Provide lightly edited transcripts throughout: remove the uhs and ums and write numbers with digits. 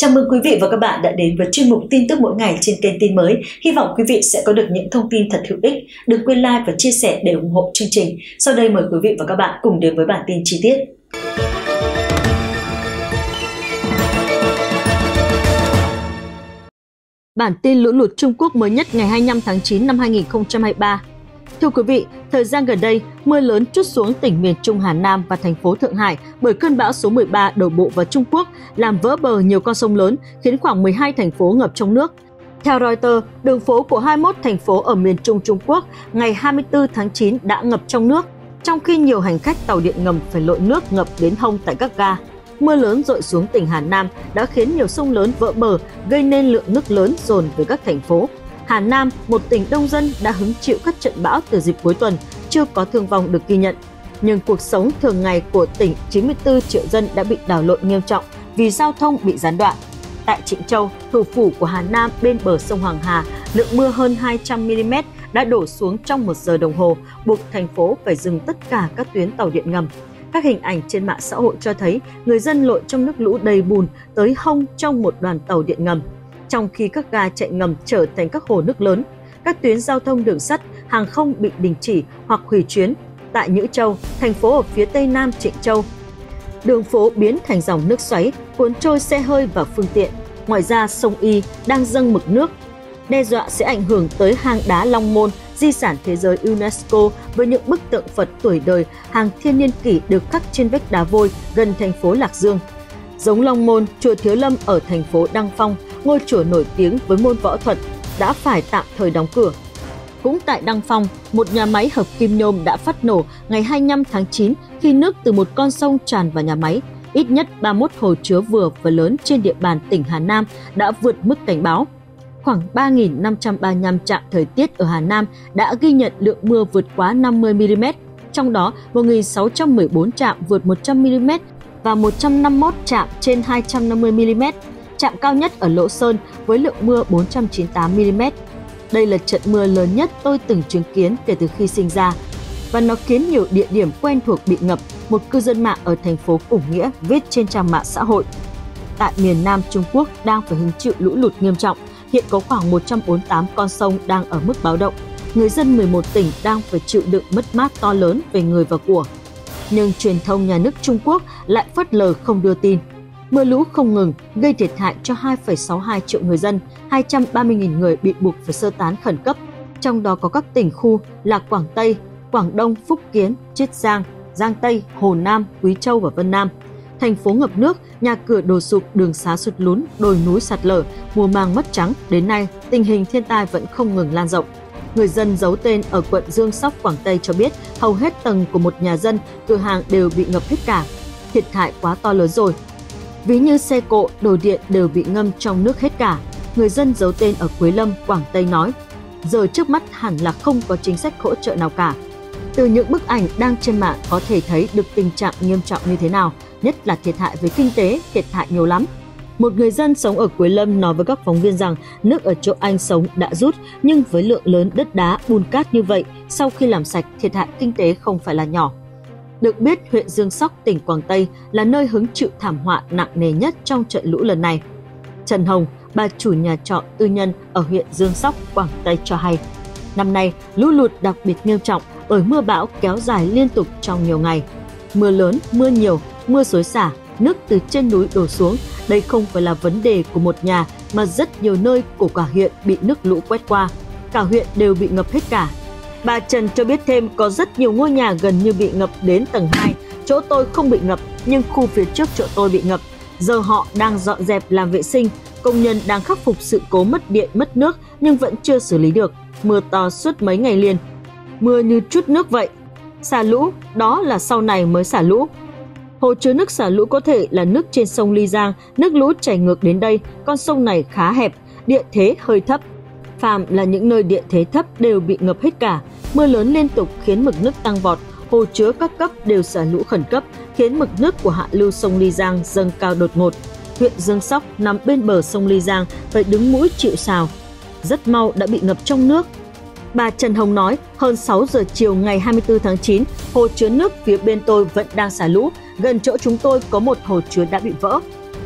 Chào mừng quý vị và các bạn đã đến với chuyên mục tin tức mỗi ngày trên kênh Tin Mới. Hy vọng quý vị sẽ có được những thông tin thật hữu ích. Đừng quên like và chia sẻ để ủng hộ chương trình. Sau đây mời quý vị và các bạn cùng đến với bản tin chi tiết. Bản tin lũ lụt Trung Quốc mới nhất ngày 25 tháng 9 năm 2023. Thưa quý vị, thời gian gần đây, mưa lớn trút xuống tỉnh miền Trung Hà Nam và thành phố Thượng Hải bởi cơn bão số 13 đổ bộ vào Trung Quốc, làm vỡ bờ nhiều con sông lớn, khiến khoảng 12 thành phố ngập trong nước. Theo Reuters, đường phố của 21 thành phố ở miền Trung Trung Quốc ngày 24 tháng 9 đã ngập trong nước, trong khi nhiều hành khách tàu điện ngầm phải lội nước ngập đến hông tại các ga. Mưa lớn dội xuống tỉnh Hà Nam đã khiến nhiều sông lớn vỡ bờ, gây nên lượng nước lớn dồn về các thành phố. Hà Nam, một tỉnh đông dân, đã hứng chịu các trận bão từ dịp cuối tuần, chưa có thương vong được ghi nhận. Nhưng cuộc sống thường ngày của tỉnh 94 triệu dân đã bị đảo lộn nghiêm trọng vì giao thông bị gián đoạn. Tại Trịnh Châu, thủ phủ của Hà Nam bên bờ sông Hoàng Hà, lượng mưa hơn 200 mm đã đổ xuống trong 1 giờ đồng hồ, buộc thành phố phải dừng tất cả các tuyến tàu điện ngầm. Các hình ảnh trên mạng xã hội cho thấy người dân lội trong nước lũ đầy bùn tới hông trong một đoàn tàu điện ngầm. Trong khi các ga chạy ngầm trở thành các hồ nước lớn, các tuyến giao thông đường sắt, hàng không bị đình chỉ hoặc hủy chuyến. Tại Nhữ Châu, thành phố ở phía tây nam Trịnh Châu, đường phố biến thành dòng nước xoáy, cuốn trôi xe hơi và phương tiện. Ngoài ra, sông Y đang dâng mực nước, đe dọa sẽ ảnh hưởng tới hang đá Long Môn, di sản thế giới UNESCO với những bức tượng Phật tuổi đời hàng thiên niên kỷ được khắc trên vách đá vôi gần thành phố Lạc Dương. Giống Long Môn, chùa Thiếu Lâm ở thành phố Đăng Phong, ngôi chùa nổi tiếng với môn võ thuật, đã phải tạm thời đóng cửa. Cũng tại Đăng Phong, một nhà máy hợp kim nhôm đã phát nổ ngày 25 tháng 9 khi nước từ một con sông tràn vào nhà máy. Ít nhất 31 hồ chứa vừa và lớn trên địa bàn tỉnh Hà Nam đã vượt mức cảnh báo. Khoảng 3.535 trạm thời tiết ở Hà Nam đã ghi nhận lượng mưa vượt quá 50 mm, trong đó 1.614 trạm vượt 100 mm và 151 trạm trên 250 mm. Trạm cao nhất ở Lỗ Sơn với lượng mưa 498 mm. Đây là trận mưa lớn nhất tôi từng chứng kiến kể từ khi sinh ra, và nó khiến nhiều địa điểm quen thuộc bị ngập, một cư dân mạng ở thành phố Củng Nghĩa viết trên trang mạng xã hội. Tại miền Nam Trung Quốc đang phải hứng chịu lũ lụt nghiêm trọng, hiện có khoảng 148 con sông đang ở mức báo động. Người dân 11 tỉnh đang phải chịu đựng mất mát to lớn về người và của. Nhưng truyền thông nhà nước Trung Quốc lại phớt lờ không đưa tin. Mưa lũ không ngừng gây thiệt hại cho 2,62 triệu người dân, 230.000 người bị buộc phải sơ tán khẩn cấp. Trong đó có các tỉnh khu là Quảng Tây, Quảng Đông, Phúc Kiến, Chiết Giang, Giang Tây, Hồ Nam, Quý Châu và Vân Nam. Thành phố ngập nước, nhà cửa đổ sụp, đường xá sụt lún, đồi núi sạt lở, mùa màng mất trắng. Đến nay, tình hình thiên tai vẫn không ngừng lan rộng. Người dân giấu tên ở quận Dương Sóc, Quảng Tây cho biết hầu hết tầng của một nhà dân, cửa hàng đều bị ngập hết cả. Thiệt hại quá to lớn rồi. Ví như xe cộ, đồ điện đều bị ngâm trong nước hết cả. Người dân giấu tên ở Quế Lâm, Quảng Tây nói, giờ trước mắt hẳn là không có chính sách hỗ trợ nào cả. Từ những bức ảnh đăng trên mạng có thể thấy được tình trạng nghiêm trọng như thế nào, nhất là thiệt hại về kinh tế, thiệt hại nhiều lắm. Một người dân sống ở Quế Lâm nói với các phóng viên rằng nước ở chỗ anh sống đã rút, nhưng với lượng lớn đất đá, bùn cát như vậy, sau khi làm sạch, thiệt hại kinh tế không phải là nhỏ. Được biết, huyện Dương Sóc, tỉnh Quảng Tây là nơi hứng chịu thảm họa nặng nề nhất trong trận lũ lần này. Trần Hồng, bà chủ nhà trọ tư nhân ở huyện Dương Sóc, Quảng Tây cho hay, năm nay lũ lụt đặc biệt nghiêm trọng bởi mưa bão kéo dài liên tục trong nhiều ngày. Mưa lớn, mưa nhiều, mưa xối xả, nước từ trên núi đổ xuống. Đây không phải là vấn đề của một nhà mà rất nhiều nơi của cả huyện bị nước lũ quét qua. Cả huyện đều bị ngập hết cả. Bà Trần cho biết thêm có rất nhiều ngôi nhà gần như bị ngập đến tầng 2. Chỗ tôi không bị ngập, nhưng khu phía trước chỗ tôi bị ngập. Giờ họ đang dọn dẹp làm vệ sinh. Công nhân đang khắc phục sự cố mất điện, mất nước nhưng vẫn chưa xử lý được. Mưa to suốt mấy ngày liền. Mưa như trút nước vậy. Xả lũ, đó là sau này mới xả lũ. Hồ chứa nước xả lũ có thể là nước trên sông Ly Giang, nước lũ chảy ngược đến đây, con sông này khá hẹp, địa thế hơi thấp. Phàm là những nơi địa thế thấp đều bị ngập hết cả. Mưa lớn liên tục khiến mực nước tăng vọt, hồ chứa các cấp đều xả lũ khẩn cấp, khiến mực nước của hạ lưu sông Ly Giang dâng cao đột ngột. Huyện Dương Sóc nằm bên bờ sông Ly Giang phải đứng mũi chịu sào, rất mau đã bị ngập trong nước. Bà Trần Hồng nói, hơn 6 giờ chiều ngày 24 tháng 9, hồ chứa nước phía bên tôi vẫn đang xả lũ. Gần chỗ chúng tôi có một hồ chứa đã bị vỡ.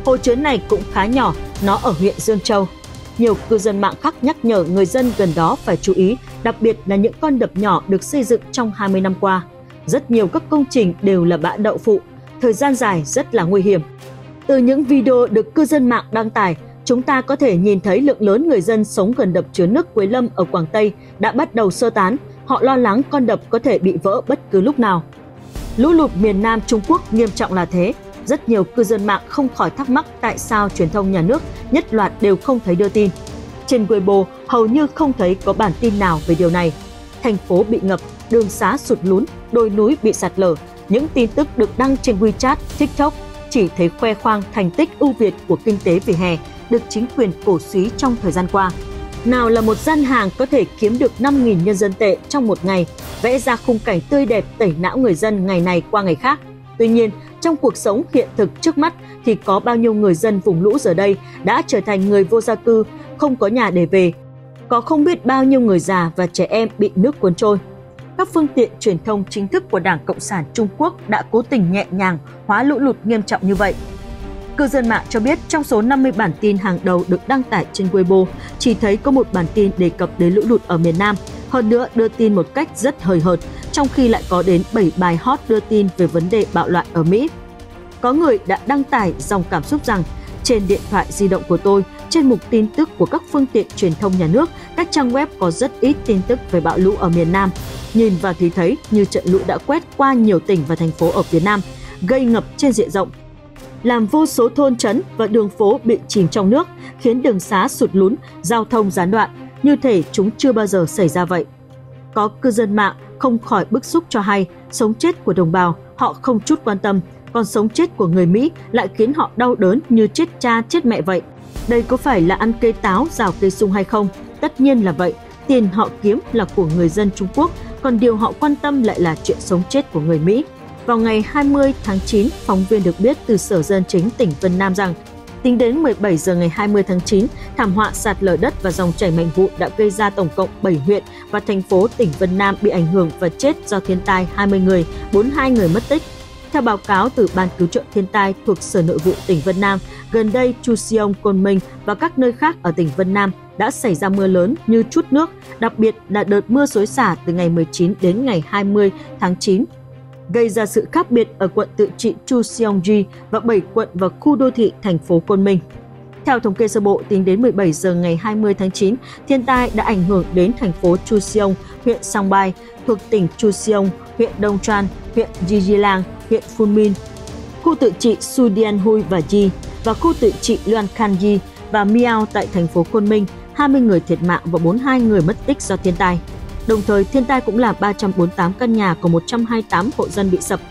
Hồ chứa này cũng khá nhỏ, nó ở huyện Dương Châu. Nhiều cư dân mạng khác nhắc nhở người dân gần đó phải chú ý, đặc biệt là những con đập nhỏ được xây dựng trong 20 năm qua. Rất nhiều các công trình đều là bã đậu phụ, thời gian dài rất là nguy hiểm. Từ những video được cư dân mạng đăng tải, chúng ta có thể nhìn thấy lượng lớn người dân sống gần đập chứa nước Quế Lâm ở Quảng Tây đã bắt đầu sơ tán. Họ lo lắng con đập có thể bị vỡ bất cứ lúc nào. Lũ lụt miền Nam Trung Quốc nghiêm trọng là thế. Rất nhiều cư dân mạng không khỏi thắc mắc tại sao truyền thông nhà nước nhất loạt đều không thấy đưa tin. Trên Weibo hầu như không thấy có bản tin nào về điều này. Thành phố bị ngập, đường xá sụt lún, đồi núi bị sạt lở. Những tin tức được đăng trên WeChat, TikTok chỉ thấy khoe khoang thành tích ưu việt của kinh tế vỉa hè được chính quyền cổ súy trong thời gian qua. Nào là một gian hàng có thể kiếm được 5.000 nhân dân tệ trong một ngày, vẽ ra khung cảnh tươi đẹp tẩy não người dân ngày này qua ngày khác. Tuy nhiên, trong cuộc sống hiện thực trước mắt thì có bao nhiêu người dân vùng lũ giờ đây đã trở thành người vô gia cư, không có nhà để về. Có không biết bao nhiêu người già và trẻ em bị nước cuốn trôi. Các phương tiện truyền thông chính thức của Đảng Cộng sản Trung Quốc đã cố tình nhẹ nhàng hóa lũ lụt nghiêm trọng như vậy. Cư dân mạng cho biết trong số 50 bản tin hàng đầu được đăng tải trên Weibo, chỉ thấy có một bản tin đề cập đến lũ lụt ở miền Nam. Hơn nữa đưa tin một cách rất hời hợt, trong khi lại có đến 7 bài hot đưa tin về vấn đề bạo loạn ở Mỹ. Có người đã đăng tải dòng cảm xúc rằng trên điện thoại di động của tôi, trên mục tin tức của các phương tiện truyền thông nhà nước, các trang web có rất ít tin tức về bão lũ ở miền Nam. Nhìn vào thì thấy như trận lũ đã quét qua nhiều tỉnh và thành phố ở phía Nam, gây ngập trên diện rộng, làm vô số thôn trấn và đường phố bị chìm trong nước, khiến đường xá sụt lún, giao thông gián đoạn, như thể chúng chưa bao giờ xảy ra vậy. Có cư dân mạng không khỏi bức xúc cho hay, sống chết của đồng bào họ không chút quan tâm, còn sống chết của người Mỹ lại khiến họ đau đớn như chết cha chết mẹ vậy. Đây có phải là ăn cây táo rào cây sung hay không? Tất nhiên là vậy, tiền họ kiếm là của người dân Trung Quốc, còn điều họ quan tâm lại là chuyện sống chết của người Mỹ. Vào ngày 20 tháng 9, phóng viên được biết từ Sở Dân chính tỉnh Vân Nam rằng, tính đến 17 giờ ngày 20 tháng 9, thảm họa sạt lở đất và dòng chảy mạnh vụn đã gây ra tổng cộng 7 huyện và thành phố tỉnh Vân Nam bị ảnh hưởng và chết do thiên tai 20 người, 42 người mất tích. Theo báo cáo từ Ban Cứu trợ Thiên tai thuộc Sở Nội vụ tỉnh Vân Nam, gần đây Chu Seong, Côn Minh và các nơi khác ở tỉnh Vân Nam đã xảy ra mưa lớn như trút nước, đặc biệt là đợt mưa xối xả từ ngày 19 đến ngày 20 tháng 9. Gây ra sự khác biệt ở quận tự trị Chu Seongji và 7 quận và khu đô thị thành phố Côn Minh. Theo thống kê sơ bộ, tính đến 17 giờ ngày 20 tháng 9, thiên tai đã ảnh hưởng đến thành phố Chu Seong, huyện Songbai, thuộc tỉnh Chu Seong, huyện Đông Tran, huyện Jijilang, huyện Phun Min, khu tự trị Sudianhui và Ji và khu tự trị Luankangji và Miao tại thành phố Côn Minh, 20 người thiệt mạng và 42 người mất tích do thiên tai. Đồng thời, thiên tai cũng làm 348 căn nhà của 128 hộ dân bị sập,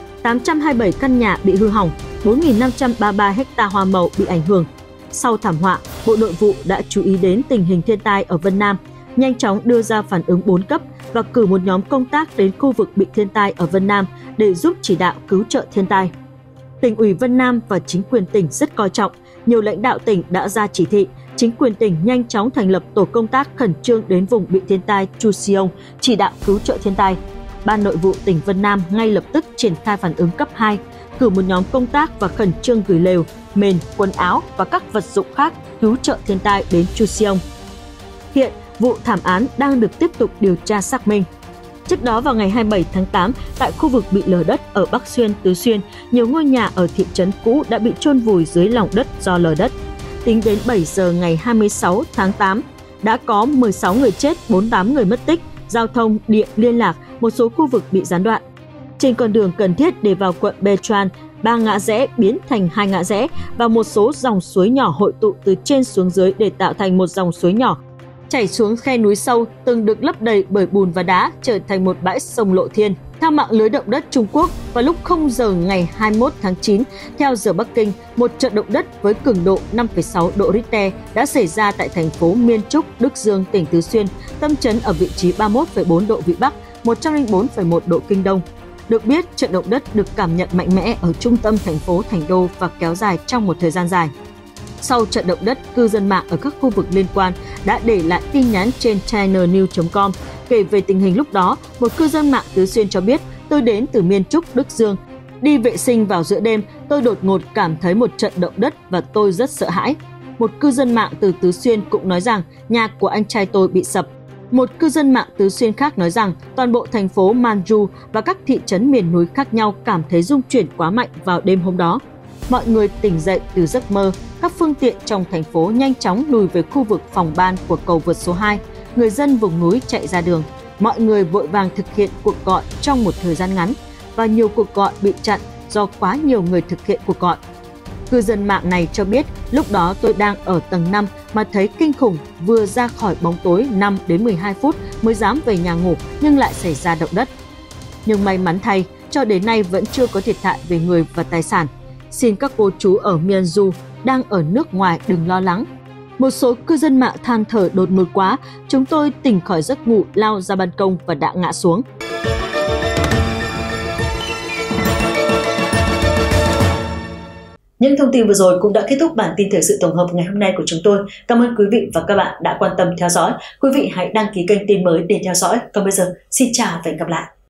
827 căn nhà bị hư hỏng, 4.533 ha hoa màu bị ảnh hưởng. Sau thảm họa, Bộ Nội vụ đã chú ý đến tình hình thiên tai ở Vân Nam, nhanh chóng đưa ra phản ứng 4 cấp và cử một nhóm công tác đến khu vực bị thiên tai ở Vân Nam để giúp chỉ đạo cứu trợ thiên tai. Tỉnh ủy Vân Nam và chính quyền tỉnh rất coi trọng, nhiều lãnh đạo tỉnh đã ra chỉ thị, chính quyền tỉnh nhanh chóng thành lập tổ công tác khẩn trương đến vùng bị thiên tai Chu Seong chỉ đạo cứu trợ thiên tai. Ban Nội vụ tỉnh Vân Nam ngay lập tức triển khai phản ứng cấp 2, cử một nhóm công tác và khẩn trương gửi lều, mền, quần áo và các vật dụng khác cứu trợ thiên tai đến Chu Seong. Hiện, vụ thảm án đang được tiếp tục điều tra xác minh. Trước đó vào ngày 27 tháng 8, tại khu vực bị lở đất ở Bắc Xuyên, Tứ Xuyên, nhiều ngôi nhà ở thị trấn cũ đã bị chôn vùi dưới lòng đất do lở đất. Tính đến 7 giờ ngày 26 tháng 8, đã có 16 người chết, 48 người mất tích, giao thông, điện, liên lạc, một số khu vực bị gián đoạn. Trên con đường cần thiết để vào quận Bechuan, 3 ngã rẽ biến thành 2 ngã rẽ và một số dòng suối nhỏ hội tụ từ trên xuống dưới để tạo thành một dòng suối nhỏ chảy xuống khe núi sâu từng được lấp đầy bởi bùn và đá trở thành một bãi sông Lộ Thiên. Theo mạng lưới động đất Trung Quốc, vào lúc 0 giờ ngày 21 tháng 9, theo giờ Bắc Kinh, một trận động đất với cường độ 5,6 độ Richter đã xảy ra tại thành phố Miên Trúc, Đức Dương, tỉnh Tứ Xuyên, tâm chấn ở vị trí 31,4 độ Vĩ Bắc, 104,1 độ Kinh Đông. Được biết, trận động đất được cảm nhận mạnh mẽ ở trung tâm thành phố Thành Đô và kéo dài trong một thời gian dài. Sau trận động đất, cư dân mạng ở các khu vực liên quan đã để lại tin nhắn trên chinanews.com kể về tình hình lúc đó. Một cư dân mạng Tứ Xuyên cho biết, tôi đến từ Miên Trúc, Đức Dương. Đi vệ sinh vào giữa đêm, tôi đột ngột cảm thấy một trận động đất và tôi rất sợ hãi. Một cư dân mạng từ Tứ Xuyên cũng nói rằng nhà của anh trai tôi bị sập. Một cư dân mạng Tứ Xuyên khác nói rằng toàn bộ thành phố Manju và các thị trấn miền núi khác nhau cảm thấy rung chuyển quá mạnh vào đêm hôm đó. Mọi người tỉnh dậy từ giấc mơ, các phương tiện trong thành phố nhanh chóng lùi về khu vực phòng ban của cầu vượt số 2. Người dân vùng núi chạy ra đường. Mọi người vội vàng thực hiện cuộc gọi trong một thời gian ngắn và nhiều cuộc gọi bị chặn do quá nhiều người thực hiện cuộc gọi. Cư dân mạng này cho biết lúc đó tôi đang ở tầng 5 mà thấy kinh khủng, vừa ra khỏi bóng tối 5 đến 12 phút mới dám về nhà ngủ nhưng lại xảy ra động đất. Nhưng may mắn thay, cho đến nay vẫn chưa có thiệt hại về người và tài sản. Xin các cô chú ở Myeongju đang ở nước ngoài đừng lo lắng. Một số cư dân mạng than thở đột ngột quá, chúng tôi tỉnh khỏi giấc ngủ lao ra ban công và đã ngã xuống. Những thông tin vừa rồi cũng đã kết thúc bản tin thời sự tổng hợp ngày hôm nay của chúng tôi. Cảm ơn quý vị và các bạn đã quan tâm theo dõi. Quý vị hãy đăng ký kênh Tin Mới để theo dõi. Còn bây giờ, xin chào và hẹn gặp lại.